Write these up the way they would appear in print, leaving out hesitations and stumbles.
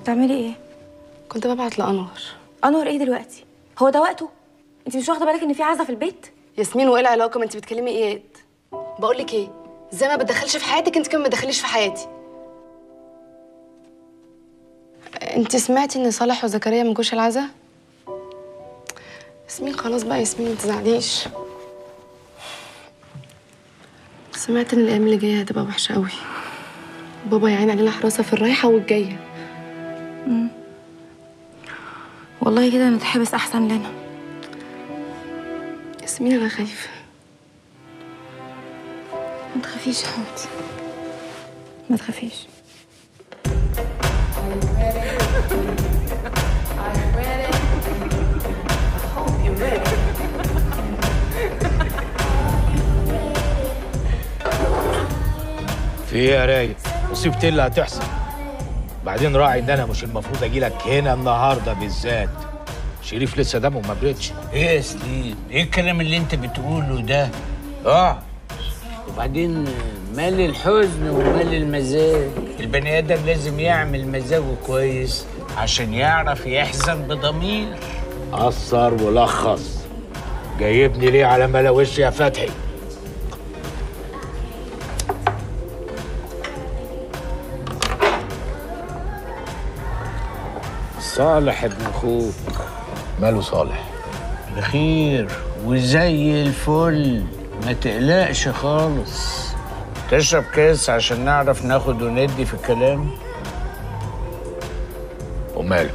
بتعملي ايه؟ كنت ببعت لأنور. انور ايه دلوقتي؟ هو ده وقته؟ انت مش واخده بالك ان في عزا في البيت؟ ياسمين، وايه العلاقه؟ ما انت بتكلمي اياد. بقول لك ايه، زي ما بتدخلش في حياتك انت كمان ما تدخليش في حياتي. انت سمعتي ان صالح وزكريا ما جوش العزا؟ ياسمين خلاص بقى، ياسمين ما تزعليش. سمعت ان الايام اللي جايه هتبقى وحشه قوي. بابا يعين علينا حراسه في الرايحه والجايه. والله كده نتحبس احسن لنا. ياسمين انا خايفه. ما تخافيش يا حبيبتي، ما تخافيش. في ايه يا رايق؟ مصيبتي اللي هتحصل. بعدين راعي ان انا مش المفروض اجي لك هنا النهارده بالذات. شريف لسه دمه ما بردش. ايه يا سليم؟ ايه الكلام اللي انت بتقوله ده؟ وبعدين مال الحزن ومال المزاج. البني ادم لازم يعمل مزاجه كويس عشان يعرف يحزن بضمير. قصر ولخص. جايبني ليه على ملا وشي يا فتحي؟ صالح ابن اخوك. ماله صالح؟ بخير وزي الفل، ما تقلقش خالص. تشرب كاس عشان نعرف ناخد وندي في الكلام. وماله؟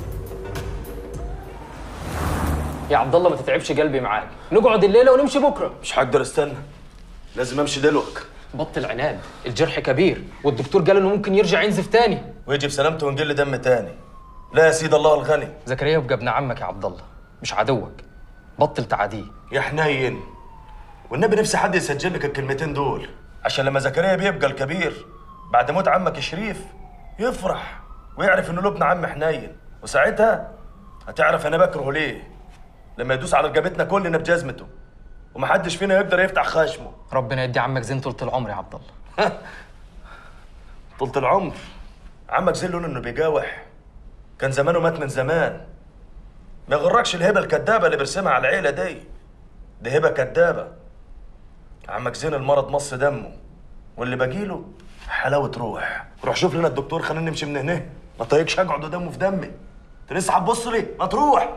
يا عبد الله ما تتعبش قلبي معاك، نقعد الليله ونمشي بكره. مش هقدر استنى، لازم امشي دلوقتي. بطل عناد، الجرح كبير والدكتور قال انه ممكن يرجع ينزف تاني ويجي بسلامته ونقل دم تاني. لا يا سيد الله الغني. زكريا يبقى ابن عمك يا عبد الله، مش عدوك. بطل تعاديه يا حنين، والنبي نفسي حد يسجل لك الكلمتين دول عشان لما زكريا بيبقى الكبير بعد موت عمك شريف يفرح ويعرف انه له ابن عم حنين، وساعتها هتعرف انا بكرهه ليه. لما يدوس على رقبتنا كلنا بجزمته ومحدش فينا يقدر يفتح خشمه. ربنا يدي عمك زين طولة العمر يا عبد الله. طولة العمر؟ عمك زين لون انه بيجاوح، كان زمانه مات من زمان. ما يغركش الهبه الكدابه اللي بيرسمها على العيله دي هبه كدابه. عمك زين المرض مص دمه، واللي باقيله حلاوه روح. روح شوف لنا الدكتور، خلينا نمشي من هنا. ما طايقش اقعد دمه في دمي. انت لسه هتبص لي؟ ما تروح.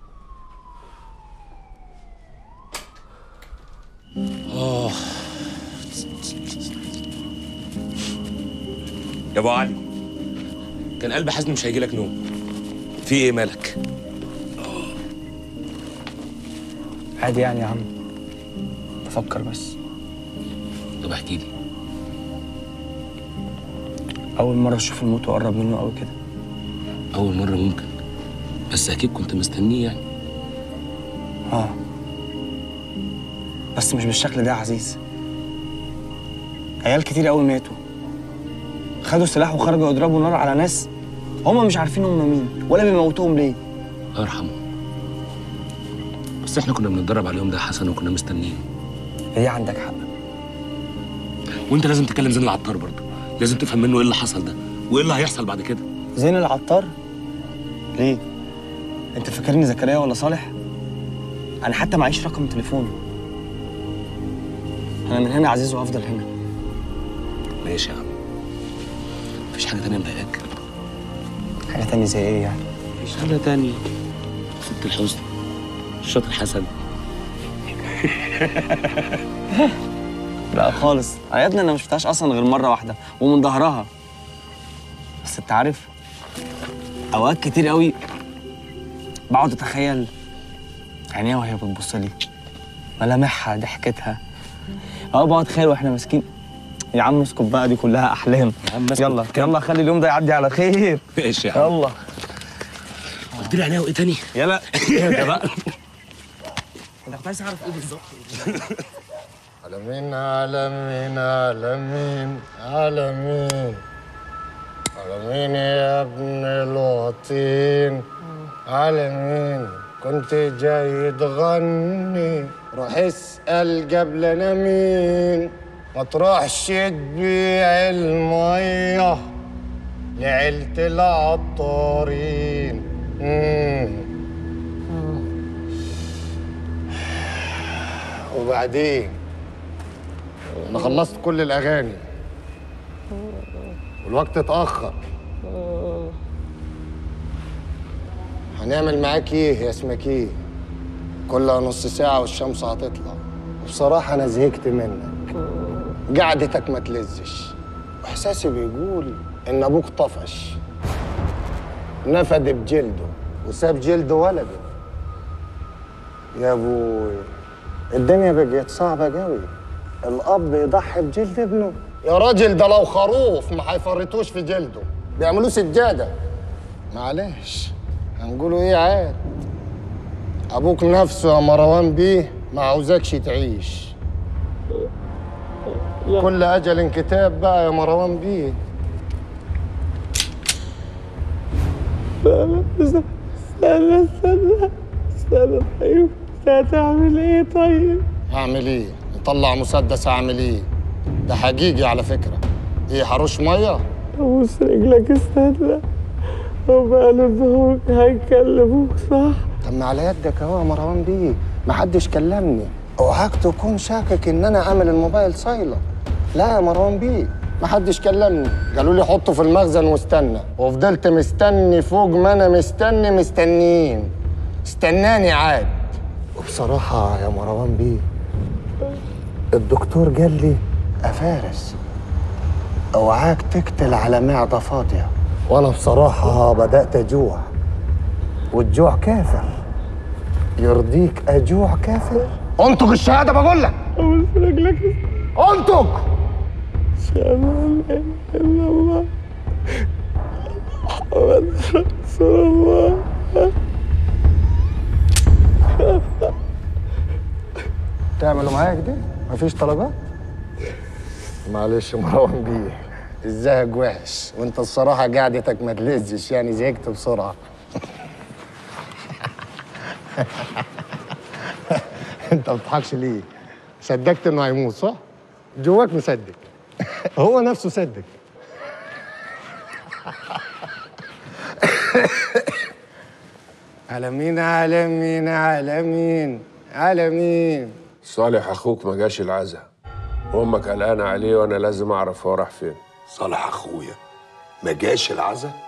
يا ابو علي، كان قلب حزن مش هيجي لك نوم. في ايه مالك؟ عادي يعني يا عم، بفكر بس. طب احكي لي. اول مره اشوف الموت واقرب منه قوي كده. اول مره ممكن، بس اكيد كنت مستنيه يعني. بس مش بالشكل ده يا عزيز. عيال كتير قوي ماتوا، خدوا سلاح وخرجوا يضربوا نار على ناس هما مش عارفين هم مين ولا بيموتوهم ليه. الله يرحمه. بس احنا كنا بنتدرب على اليوم ده يا حسن وكنا مستنيين. هي عندك حق. وانت لازم تكلم زين العطار برضه، لازم تفهم منه ايه اللي حصل ده وايه اللي هيحصل بعد كده. زين العطار؟ ليه؟ انت فاكرني زكريا ولا صالح؟ انا حتى معيش رقم تليفونه. انا من هنا عزيز وهفضل هنا. ماشي يا عم. مفيش حاجه تانيه مضايقاك؟ حاجه تانية زي ايه يعني؟ مفيش حاجه تانية. ست الحسن، الشاطر حسن. لا خالص، عيادنا انا ما شفتهاش اصلا غير مره واحده ومن ظهرها. بس انت عارف، اوقات كتير قوي بقعد اتخيل عينيها وهي بتبص لي، ملامحها، ضحكتها. بقعد اتخيل واحنا ماسكين. يا عم اسكت بقى، دي كلها احلام. يا عم يلا يلا خلي اليوم ده يعدي على خير. ماشي يا عم. يلا. قلت لي عليها وايه تاني؟ يلا اهدى بقى. انا كنت عايز اعرف ايه بالظبط. عالمين عالمين عالمين عالمين عالمين يا ابن الوطين عالمين. كنت جاي تغني، روح اسأل قبلنا مين. ما تروحش تبيع المية لعيلة العطارين. وبعدين انا خلصت كل الاغاني والوقت اتاخر. هنعمل معاك ايه يا اسمك ايه؟ كلها نص ساعه والشمس هتطلع. وبصراحه انا زهقت منك، قعدتك ما تلزش، واحساسي بيقول ان ابوك طفش نفد بجلده وساب جلد ولده. يا ابوي الدنيا بقت صعبه قوي، الاب يضحي بجلد ابنه؟ يا راجل ده لو خروف ما هيفرطوش في جلده، بيعملوه سجاده. معلش هنقولوا ايه عاد، ابوك نفسه يا مروان بيه ما عاوزكش تعيش. كل اجل كتاب بقى يا مروان بيه. استنى طيب، هتعمل ايه طيب؟ هعمل ايه؟ نطلع مسدس اعمل ايه؟ ده حقيقي على فكره. ايه حروش ميه؟ ابوس رجلك استنى، وبقلبهم هيكلموك صح؟ طب ما على يدك اهو يا مروان بيه، محدش كلمني. اوعاك تكون شاكك ان انا عامل الموبايل سايلنت. لا يا مروان بيه، محدش كلمني، قالوا لي حطه في المخزن واستنى، وفضلت مستني فوق ما انا مستنيين. استناني عاد. وبصراحة يا مروان بيه الدكتور قال لي يا فارس اوعاك تقتل على معدة فاضية، وانا بصراحة بدأت اجوع، والجوع كافر. يرضيك اجوع كافر؟ انطق الشهادة بقول لك. ابوس رجلك انطق. اشهد ان لا اله الا الله محمد رسول الله. تعملوا معايا كده؟ مفيش طلبات؟ معلش يا مروان بيه، الزهق وحش، وانت الصراحة قعدتك ما تلزش، يعني زهقت بسرعة. انت ما بتضحكش ليه؟ صدقت انه هيموت صح؟ جواك مصدق. هو نفسه صدق. عالمين عالمين عالمين عالمين. صالح اخوك ما جاش العزا، وامك قلقانه عليه وانا لازم اعرف هو راح فين. صالح اخويا ما جاش العزا؟